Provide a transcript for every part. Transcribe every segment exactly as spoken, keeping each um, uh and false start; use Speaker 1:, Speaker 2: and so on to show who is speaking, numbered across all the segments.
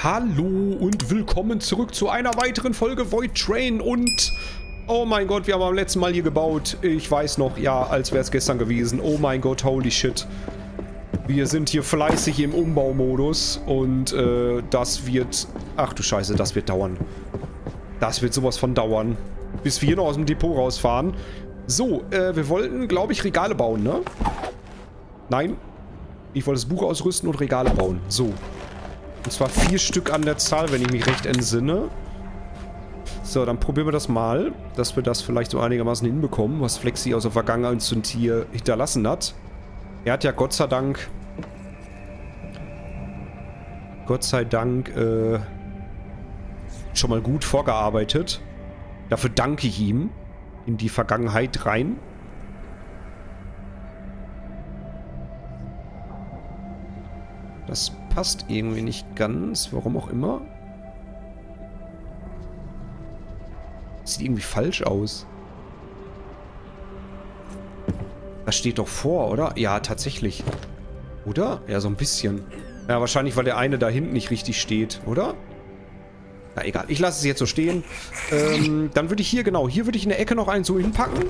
Speaker 1: Hallo und willkommen zurück zu einer weiteren Folge Void Train und... Oh mein Gott, wir haben am letzten Mal hier gebaut. Ich weiß noch, ja, als wäre es gestern gewesen. Oh mein Gott, holy shit. Wir sind hier fleißig im Umbaumodus und äh, das wird... Ach du Scheiße, das wird dauern. Das wird sowas von dauern. Bis wir hier noch aus dem Depot rausfahren. So, äh, wir wollten, glaube ich, Regale bauen, ne? Nein. Ich wollte das Buch ausrüsten und Regale bauen. So. Und zwar vier Stück an der Zahl, wenn ich mich recht entsinne. So, dann probieren wir das mal, dass wir das vielleicht so einigermaßen hinbekommen, was Flexi aus der Vergangenheit und hier hinterlassen hat. Er hat ja Gott sei Dank... Gott sei Dank, äh... schon mal gut vorgearbeitet. Dafür danke ich ihm. In die Vergangenheit rein. Das passt irgendwie nicht ganz. Warum auch immer. Sieht irgendwie falsch aus. Das steht doch vor, oder? Ja, tatsächlich. Oder? Ja, so ein bisschen. Ja, wahrscheinlich, weil der eine da hinten nicht richtig steht, oder? Na, egal. Ich lasse es jetzt so stehen. Ähm, dann würde ich hier, genau, hier würde ich in der Ecke noch einen so hinpacken.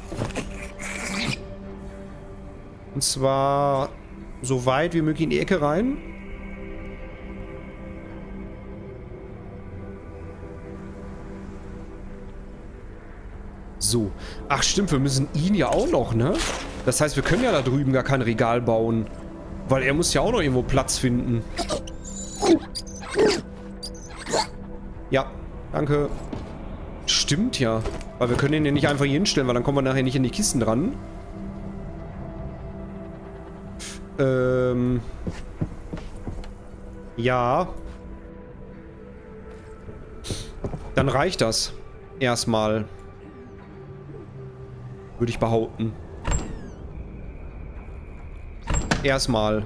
Speaker 1: Und zwar so weit wie möglich in die Ecke rein. So. Ach stimmt, wir müssen ihn ja auch noch, ne? Das heißt, wir können ja da drüben gar kein Regal bauen. Weil er muss ja auch noch irgendwo Platz finden. Ja, danke. Stimmt ja. Weil wir können ihn ja nicht einfach hier hinstellen, weil dann kommen wir nachher nicht in die Kisten dran. Ähm. Ja. Dann reicht das. Erstmal. Würde ich behaupten. Erstmal.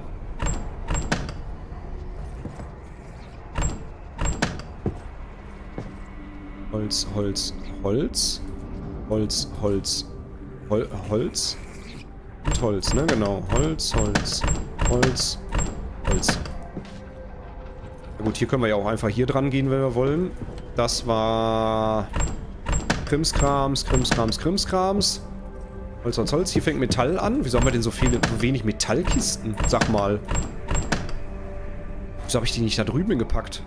Speaker 1: Holz, Holz, Holz. Holz, Holz. Hol Holz. Und Holz, ne? Genau. Holz, Holz. Holz. Holz. Na gut, hier können wir ja auch einfach hier dran gehen, wenn wir wollen. Das war... Krimskrams, Krimskrams, Krimskrams. Holz, Holz, Holz. Hier fängt Metall an. Wieso haben wir denn so viele, so wenig Metallkisten? Sag mal. Wieso habe ich die nicht da drüben hingepackt?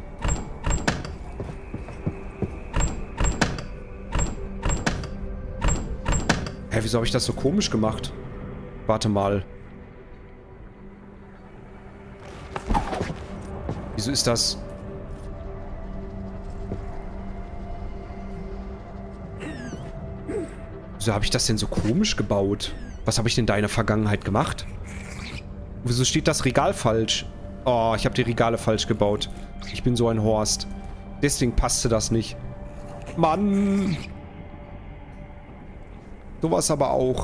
Speaker 1: Hä, wieso habe ich das so komisch gemacht? Warte mal. Wieso ist das... Wieso habe ich das denn so komisch gebaut? Was habe ich denn da in der Vergangenheit gemacht? Wieso steht das Regal falsch? Oh, ich habe die Regale falsch gebaut. Ich bin so ein Horst. Deswegen passte das nicht. Mann! Sowas aber auch.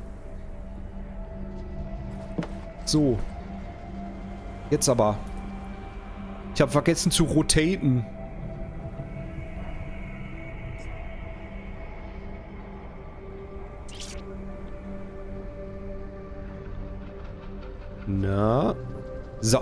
Speaker 1: So. Jetzt aber. Ich habe vergessen zu rotaten. Na. So.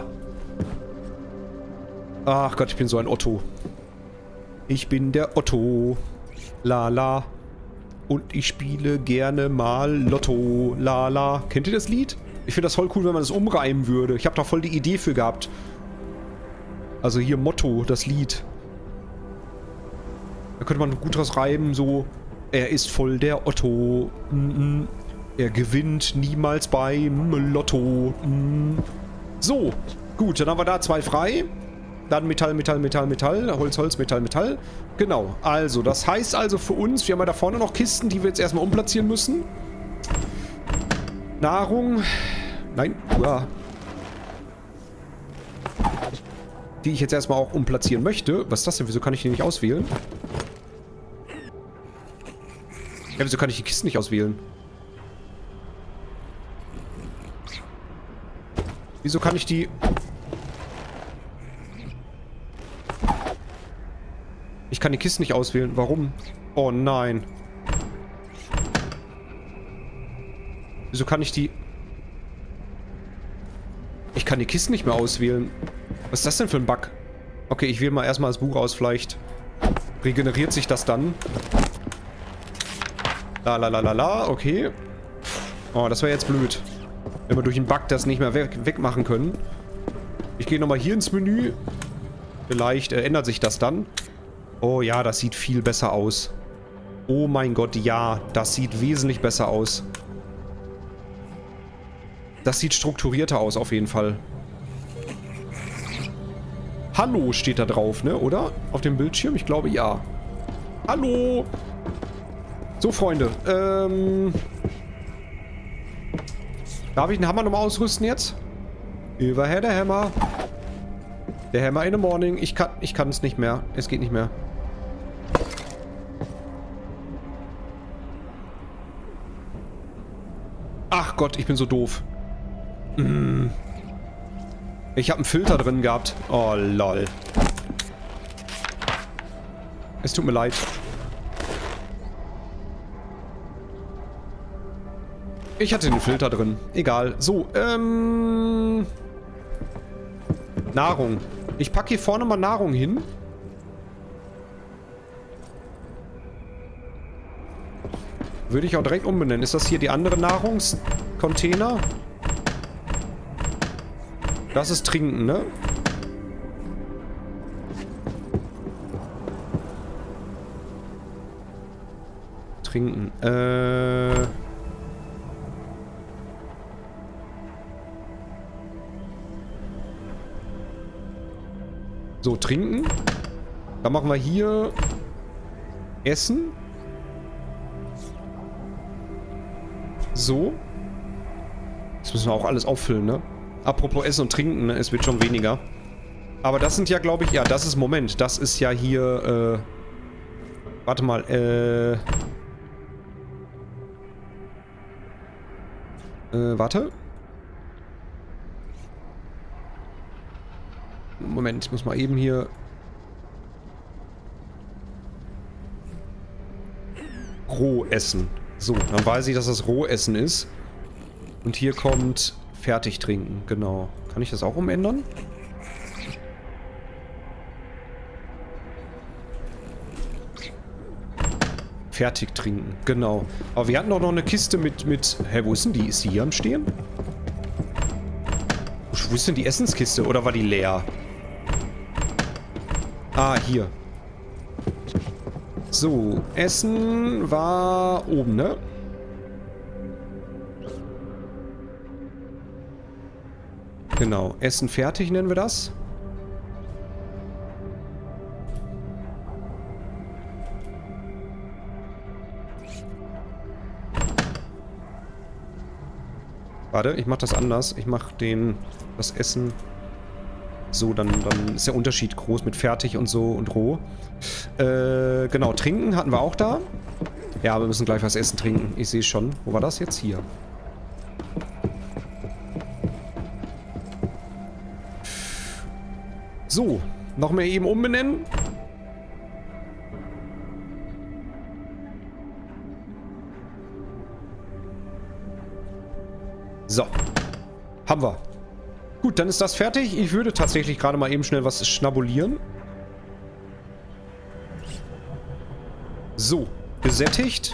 Speaker 1: Ach Gott, ich bin so ein Otto. Ich bin der Otto. Lala. Und ich spiele gerne mal Lotto. Lala. Kennt ihr das Lied? Ich finde das voll cool, wenn man das umreimen würde. Ich habe da voll die Idee für gehabt. Also hier Motto, das Lied. Da könnte man gut draus reimen, so. Er ist voll der Otto. Mm -mm. Er gewinnt niemals beim Lotto. Mm. So. Gut, dann haben wir da zwei frei. Dann Metall, Metall, Metall, Metall. Holz, Holz, Metall, Metall. Genau. Also, das heißt also für uns, wir haben ja da vorne noch Kisten, die wir jetzt erstmal umplatzieren müssen. Nahrung. Nein. Ja. Die ich jetzt erstmal auch umplatzieren möchte. Was ist das denn? Wieso kann ich die nicht auswählen? Ja, wieso kann ich die Kisten nicht auswählen? Wieso kann ich die... Ich kann die Kisten nicht auswählen. Warum? Oh nein. Wieso kann ich die... Ich kann die Kisten nicht mehr auswählen. Was ist das denn für ein Bug? Okay, ich wähle mal erstmal das Buch aus. Vielleicht regeneriert sich das dann. La la la la la. Okay. Oh, das wäre jetzt blöd. Wenn wir durch den Bug das nicht mehr weg wegmachen können. Ich gehe nochmal hier ins Menü. Vielleicht äh, ändert sich das dann. Oh ja, das sieht viel besser aus. Oh mein Gott, ja. Das sieht wesentlich besser aus. Das sieht strukturierter aus, auf jeden Fall. Hallo steht da drauf, ne? Oder? Auf dem Bildschirm? Ich glaube, ja. Hallo! So, Freunde. Ähm... Darf ich den Hammer nochmal ausrüsten jetzt? Überher der Hammer. Der Hammer in the morning. Ich kann ich kann es nicht mehr. Es geht nicht mehr. Ach Gott, ich bin so doof. Mm. Ich habe einen Filter drin gehabt. Oh, lol. Es tut mir leid. Ich hatte den Filter drin. Egal. So, ähm... Nahrung. Ich packe hier vorne mal Nahrung hin. Würde ich auch direkt umbenennen. Ist das hier die andere Nahrungscontainer? Das ist Trinken, ne? Trinken. Äh... So, trinken. Dann machen wir hier Essen. So. Das müssen wir auch alles auffüllen, ne? Apropos Essen und Trinken, ne? Es wird schon weniger. Aber das sind ja, glaube ich, ja, das ist, Moment, das ist ja hier, äh... Warte mal, äh... Äh, warte. Moment, ich muss mal eben hier... Rohessen. So, dann weiß ich, dass das Rohessen ist. Und hier kommt fertig trinken, genau. Kann ich das auch umändern? Fertig trinken, genau. Aber wir hatten doch noch eine Kiste mit, mit... Hä, wo ist denn die? Ist die hier am Stehen? Wo ist denn die Essenskiste? Oder war die leer? Ah, hier. So, Essen war oben, ne? Genau, Essen fertig nennen wir das. Warte, ich mach das anders. Ich mach den, das Essen so, dann, dann ist der Unterschied groß mit fertig und so und roh. Äh, genau, trinken hatten wir auch da. Ja, wir müssen gleich was essen, trinken. Ich sehe schon. Wo war das jetzt? Hier. So, noch mehr eben umbenennen. So. Haben wir. Gut, dann ist das fertig. Ich würde tatsächlich gerade mal eben schnell was schnabulieren. So, gesättigt.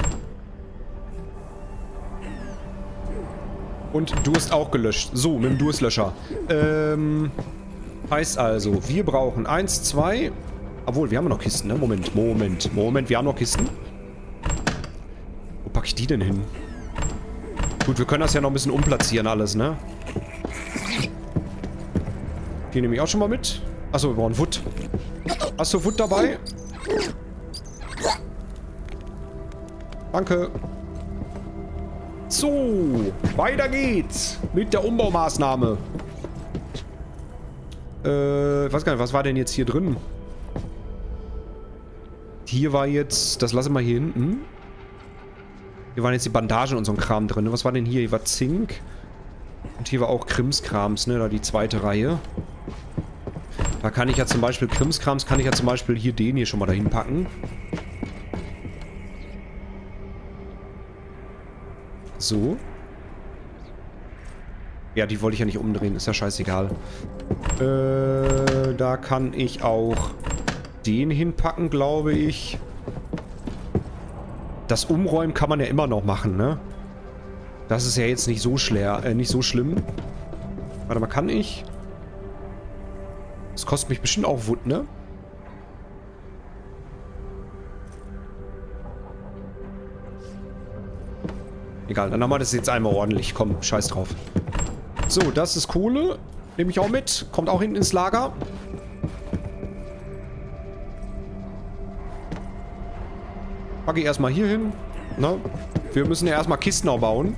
Speaker 1: Und Durst auch gelöscht. So, mit dem Durstlöscher. Ähm, heißt also, wir brauchen eins, zwei... Obwohl, wir haben noch Kisten, ne? Moment, Moment, Moment, wir haben noch Kisten. Wo packe ich die denn hin? Gut, wir können das ja noch ein bisschen umplatzieren alles, ne? Die nehme ich auch schon mal mit. Achso, wir brauchen Wood. Hast du Wood dabei? Danke. So, weiter geht's mit der Umbaumaßnahme. Äh, ich weiß gar nicht, was war denn jetzt hier drin? Hier war jetzt, das lassen wir hier hinten. Hier waren jetzt die Bandagen und so ein Kram drin. Was war denn hier? Hier war Zink. Und hier war auch Krimskrams, ne? Da die zweite Reihe. Da kann ich ja zum Beispiel, Krimskrams kann ich ja zum Beispiel hier den hier schon mal dahin packen. So. Ja, die wollte ich ja nicht umdrehen. Ist ja scheißegal. Äh, da kann ich auch den hinpacken, glaube ich. Das Umräumen kann man ja immer noch machen, ne? Das ist ja jetzt nicht so schwer, äh, nicht so schlimm. Warte mal, kann ich? Das kostet mich bestimmt auch Wood, ne? Egal, dann haben wir das jetzt einmal ordentlich. Komm, scheiß drauf. So, das ist Kohle. Nehme ich auch mit. Kommt auch hinten ins Lager. Packe ich erstmal hier hin. Ne? Wir müssen ja erstmal Kisten auch bauen.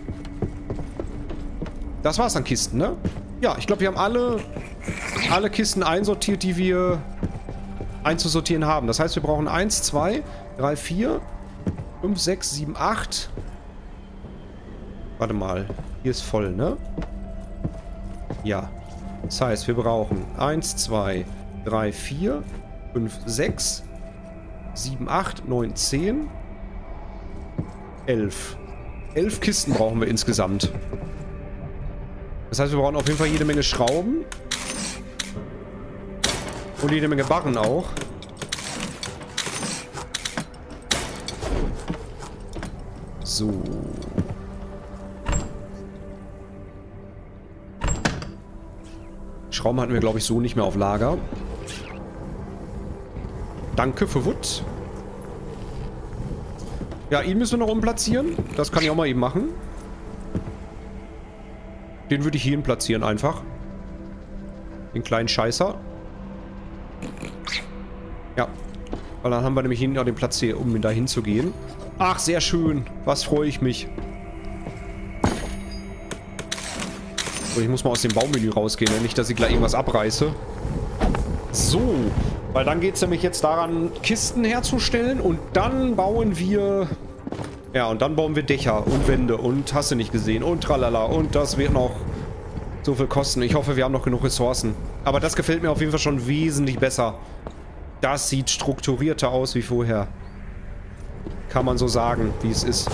Speaker 1: Das war's an Kisten, ne? Ja, ich glaube, wir haben alle, alle Kisten einsortiert, die wir einzusortieren haben. Das heißt, wir brauchen eins, zwei, drei, vier, fünf, sechs, sieben, acht. Warte mal. Hier ist voll, ne? Ja. Das heißt, wir brauchen eins, zwei, drei, vier, fünf, sechs, sieben, acht, neun, zehn, elf. elf Kisten brauchen wir insgesamt. Das heißt, wir brauchen auf jeden Fall jede Menge Schrauben. Und jede Menge Barren auch. So. Schrauben hatten wir, glaube ich, so nicht mehr auf Lager. Danke für Wood. Ja, ihn müssen wir noch umplatzieren. Das kann ich auch mal eben machen. Den würde ich hierhin platzieren einfach. Den kleinen Scheißer. Ja. Weil dann haben wir nämlich hinten auch den Platz hier, um da hinzugehen. Ach, sehr schön. Was freue ich mich. So, ich muss mal aus dem Baumenü rausgehen, nicht, dass ich gleich irgendwas abreiße. So. Weil dann geht es nämlich jetzt daran, Kisten herzustellen. Und dann bauen wir... Ja, und dann bauen wir Dächer und Wände und hast du nicht gesehen und tralala. Und das wird noch so viel kosten. Ich hoffe, wir haben noch genug Ressourcen. Aber das gefällt mir auf jeden Fall schon wesentlich besser. Das sieht strukturierter aus wie vorher. Kann man so sagen, wie es ist.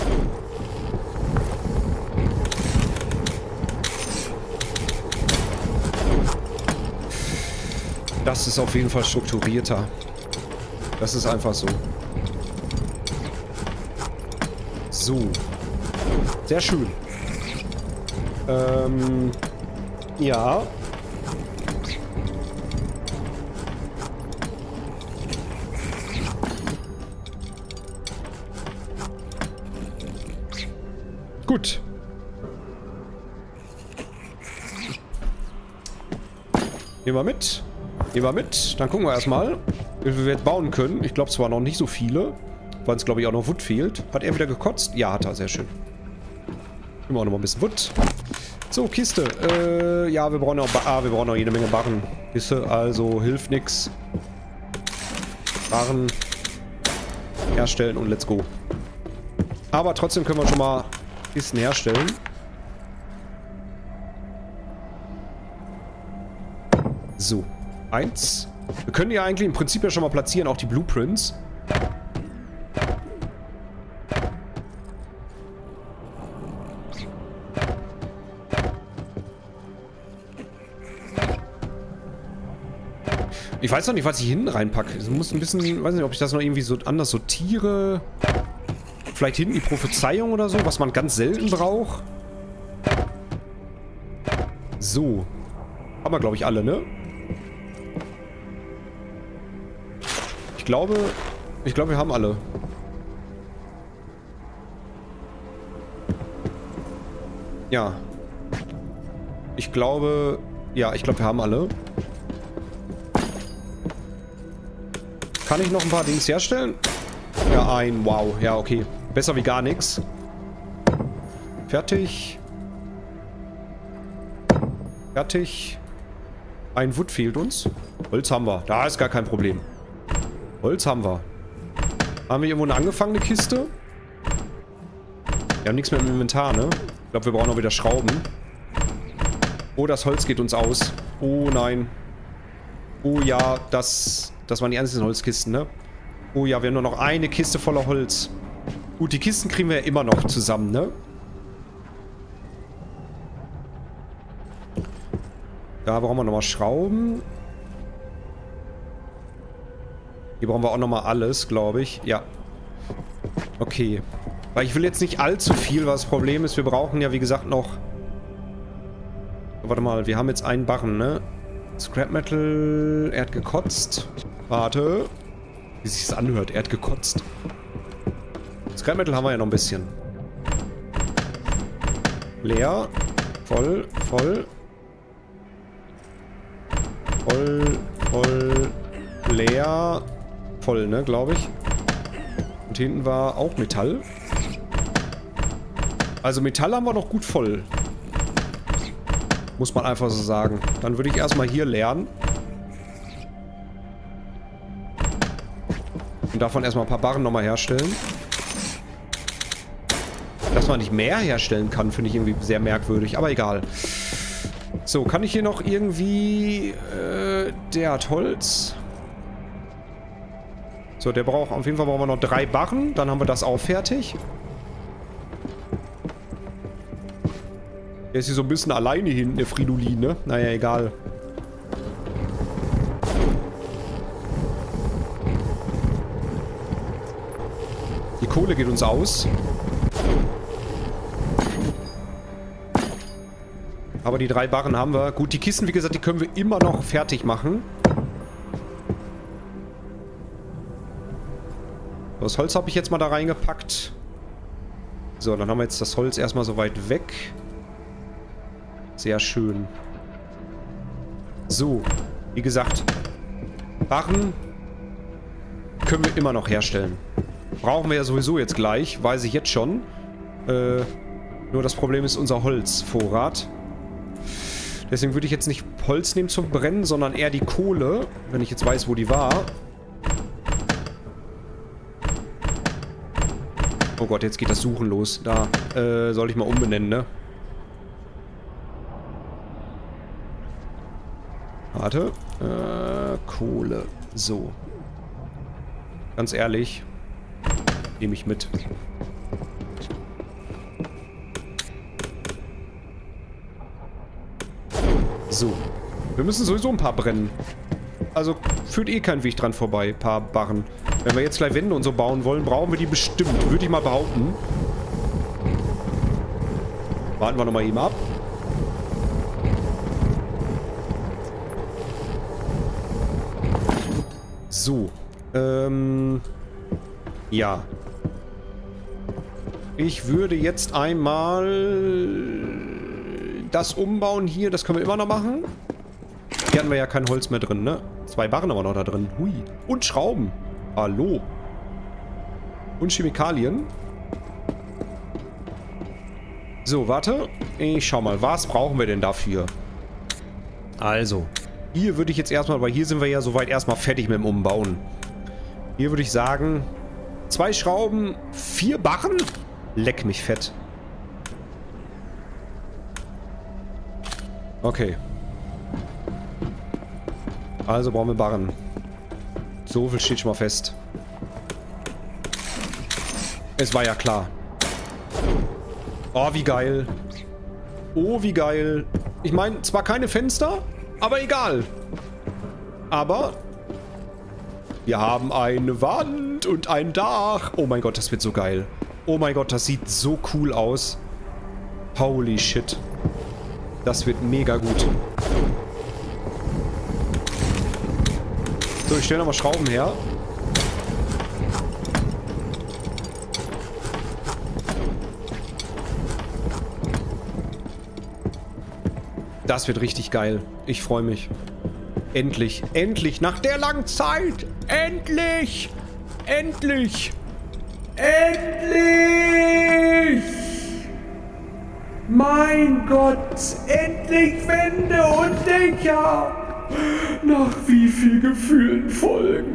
Speaker 1: Das ist auf jeden Fall strukturierter. Das ist einfach so. So. Sehr schön. Ähm. Ja. Gut. Nehmen wir mit. Nehmen wir mit. Dann gucken wir erstmal, wie wir jetzt bauen können. Ich glaube zwar noch nicht so viele, weil es, glaube ich, auch noch Wood fehlt. Hat er wieder gekotzt? Ja, hat er. Sehr schön. Nehmen wir auch noch mal ein bisschen Wood. So, Kiste. Äh, ja, wir brauchen auch, ah, wir brauchen auch jede Menge Barren. Kiste, also hilft nix. Barren herstellen und let's go. Aber trotzdem können wir schon mal Kisten herstellen. So. Eins. Wir können die ja eigentlich im Prinzip ja schon mal platzieren, auch die Blueprints. Ich weiß noch nicht, was ich hinten reinpacke. Ich muss ein bisschen, weiß nicht, ob ich das noch irgendwie so anders sortiere. Vielleicht hinten die Prophezeiung oder so, was man ganz selten braucht. So. Haben wir, glaube ich, alle, ne? Ich glaube, ich glaube, wir haben alle. Ja. Ich glaube, ja, ich glaube, wir haben alle. Kann ich noch ein paar Dings herstellen? Ja, ein. Wow. Ja, okay. Besser wie gar nichts. Fertig. Fertig. Ein Wood fehlt uns. Holz haben wir. Da ist gar kein Problem. Holz haben wir. Haben wir irgendwo eine angefangene Kiste? Wir haben nichts mehr im Inventar, ne? Ich glaube, wir brauchen auch wieder Schrauben. Oh, das Holz geht uns aus. Oh, nein. Oh ja, das... Das waren die einzelnen Holzkisten, ne? Oh ja, wir haben nur noch eine Kiste voller Holz. Gut, die Kisten kriegen wir ja immer noch zusammen, ne? Da brauchen wir nochmal Schrauben. Hier brauchen wir auch nochmal alles, glaube ich. Ja. Okay. Weil ich will jetzt nicht allzu viel, weil das Problem ist, wir brauchen ja, wie gesagt, noch... Warte mal, wir haben jetzt einen Barren, ne? Scrap Metal... Er hat gekotzt. Warte. Wie sich das anhört, er hat gekotzt. Scrap Metal haben wir ja noch ein bisschen. Leer. Voll, voll. Voll, voll, leer. Voll, ne, glaube ich. Und hinten war auch Metall. Also Metall haben wir noch gut voll. Muss man einfach so sagen. Dann würde ich erstmal hier leeren. Und davon erstmal ein paar Barren nochmal herstellen. Dass man nicht mehr herstellen kann, finde ich irgendwie sehr merkwürdig. Aber egal. So, kann ich hier noch irgendwie... Äh, der hat Holz. So, der braucht... Auf jeden Fall brauchen wir noch drei Barren. Dann haben wir das auch fertig. Der ist hier so ein bisschen alleine hinten, der Fridolin, ne? Naja, egal. Die Kohle geht uns aus. Aber die drei Barren haben wir. Gut, die Kisten, wie gesagt, die können wir immer noch fertig machen. Das Holz habe ich jetzt mal da reingepackt. So, dann haben wir jetzt das Holz erstmal so weit weg. Sehr schön. So, wie gesagt, Barren können wir immer noch herstellen. Brauchen wir ja sowieso jetzt gleich, weiß ich jetzt schon. Äh, nur das Problem ist unser Holzvorrat. Deswegen würde ich jetzt nicht Holz nehmen zum Brennen, sondern eher die Kohle, wenn ich jetzt weiß, wo die war. Oh Gott, jetzt geht das Suchen los. Da, äh, soll ich mal umbenennen, ne? Warte. Äh, Kohle. So. Ganz ehrlich. Nehme ich mit. So. Wir müssen sowieso ein paar brennen. Also führt eh kein Weg dran vorbei. Ein paar Barren. Wenn wir jetzt gleich Wände und so bauen wollen, brauchen wir die bestimmt. Würde ich mal behaupten. Warten wir nochmal eben ab. So. Ähm. Ja. Ich würde jetzt einmal das umbauen hier. Das können wir immer noch machen. Hier hatten wir ja kein Holz mehr drin, ne? Zwei Barren aber noch da drin. Hui. Und Schrauben. Hallo. Und Chemikalien. So, warte. Ich schau mal. Was brauchen wir denn dafür? Also. Hier würde ich jetzt erstmal, weil hier sind wir ja soweit erstmal fertig mit dem Umbauen. Hier würde ich sagen, zwei Schrauben, vier Barren? Leck mich fett. Okay. Also brauchen wir Barren. So viel steht schon mal fest. Es war ja klar. Oh, wie geil. Oh, wie geil. Ich meine, zwar keine Fenster, aber egal. Aber wir haben eine Wand und ein Dach. Oh mein Gott, das wird so geil. Oh mein Gott, das sieht so cool aus. Holy shit. Das wird mega gut. So, ich stelle nochmal Schrauben her. Das wird richtig geil. Ich freue mich. Endlich. Endlich. Nach der langen Zeit. Endlich. Endlich. Endlich. Mein Gott. Endlich Wände und Dächer. Nach wie viel Gefühlen folgen.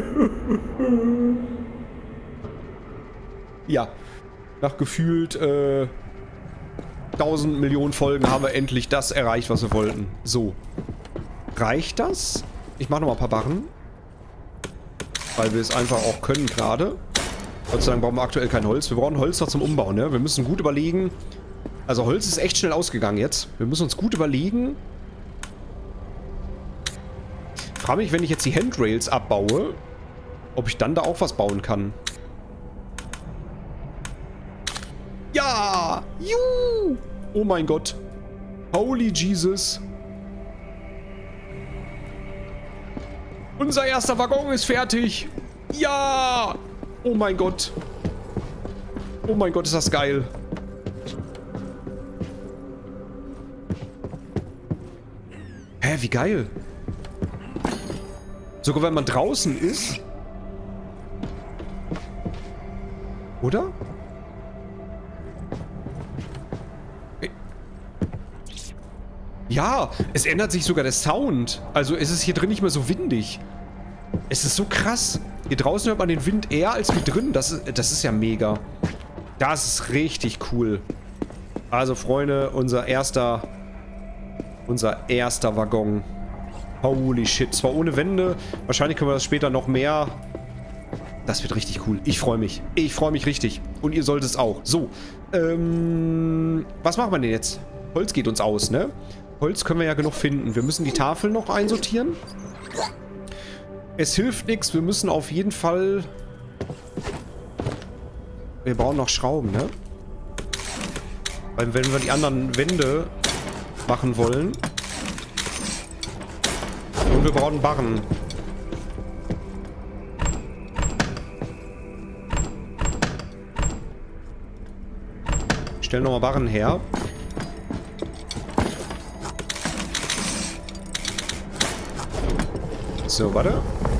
Speaker 1: Ja. Nach gefühlt äh, tausend Millionen Folgen haben wir endlich das erreicht, was wir wollten. So. Reicht das? Ich mache nochmal ein paar Barren. Weil wir es einfach auch können gerade. Gott sei Dank brauchen wir aktuell kein Holz. Wir brauchen Holz noch zum Umbauen, ne? Wir müssen gut überlegen. Also Holz ist echt schnell ausgegangen jetzt. Wir müssen uns gut überlegen. Ich frage mich, wenn ich jetzt die Handrails abbaue, ob ich dann da auch was bauen kann. Ja! Juhu! Oh mein Gott. Holy Jesus. Unser erster Waggon ist fertig. Ja! Oh mein Gott. Oh mein Gott, ist das geil. Hä, wie geil. Sogar wenn man draußen ist. Oder? Ja, es ändert sich sogar der Sound. Also es ist hier drin nicht mehr so windig. Es ist so krass. Hier draußen hört man den Wind eher als wie drin. Das ist, das ist ja mega. Das ist richtig cool. Also Freunde, unser erster... Unser erster Waggon. Holy shit. Zwar ohne Wände. Wahrscheinlich können wir das später noch mehr... Das wird richtig cool. Ich freue mich. Ich freue mich richtig. Und ihr solltet es auch. So. Ähm... Was machen wir denn jetzt? Holz geht uns aus, ne? Holz können wir ja genug finden. Wir müssen die Tafel noch einsortieren. Es hilft nichts. Wir müssen auf jeden Fall... Wir brauchen noch Schrauben, ne? Weil wenn wir die anderen Wände machen wollen... Und wir brauchen Barren. Stellen nochmal Barren her. So, warte.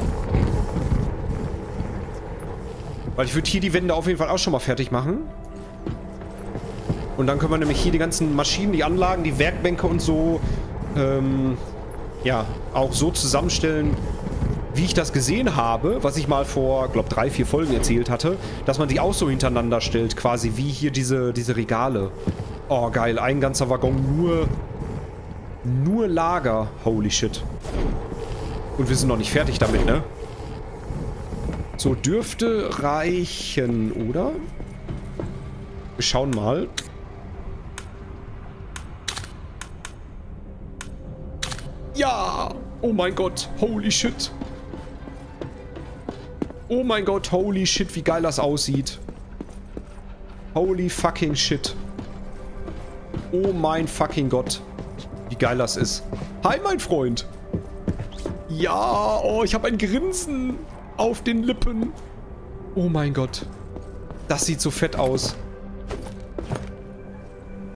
Speaker 1: Weil ich würde hier die Wände auf jeden Fall auch schon mal fertig machen. Und dann können wir nämlich hier die ganzen Maschinen, die Anlagen, die Werkbänke und so, ähm, ja, auch so zusammenstellen, wie ich das gesehen habe, was ich mal vor, glaube drei, vier Folgen erzählt hatte, dass man die auch so hintereinander stellt, quasi wie hier diese, diese Regale. Oh, geil, ein ganzer Waggon, nur, nur Lager. Holy shit. Und wir sind noch nicht fertig damit, ne? So, dürfte reichen, oder? Wir schauen mal. Ja! Oh mein Gott, holy shit. Oh mein Gott, holy shit, wie geil das aussieht. Holy fucking shit. Oh mein fucking Gott. Wie geil das ist. Hi, mein Freund. Ja, oh, ich habe ein Grinsen auf den Lippen. Oh mein Gott. Das sieht so fett aus.